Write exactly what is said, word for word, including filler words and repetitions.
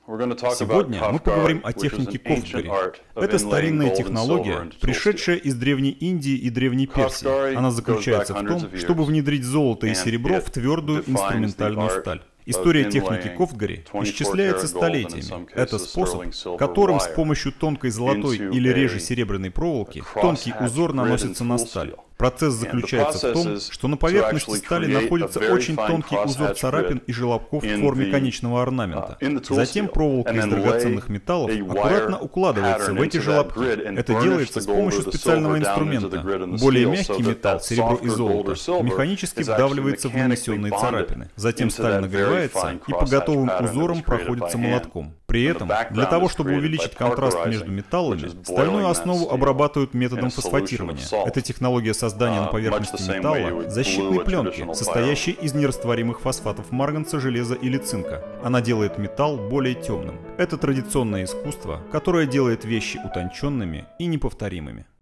Сегодня мы поговорим о технике Ковдгари. Это старинная технология, пришедшая из Древней Индии и Древней Персии. Она заключается в том, чтобы внедрить золото и серебро в твердую инструментальную сталь. История техники Ковдгари исчисляется столетиями. Это способ, которым с помощью тонкой золотой или реже серебряной проволоки тонкий узор наносится на сталь. Процесс заключается в том, что на поверхности стали находится очень тонкий узор царапин и желобков в форме конечного орнамента. Затем проволока из драгоценных металлов аккуратно укладывается в эти желобки. Это делается с помощью специального инструмента. Более мягкий металл, серебро и золото, механически вдавливается в нанесенные царапины. Затем сталь нагревается и по готовым узорам проходится молотком. При этом, для того, чтобы увеличить контраст между металлами, стальную основу обрабатывают методом фосфатирования. Эта технология создания на поверхности металла защитной пленки, состоящей из нерастворимых фосфатов марганца, железа или цинка. Она делает металл более темным. Это традиционное искусство, которое делает вещи утонченными и неповторимыми.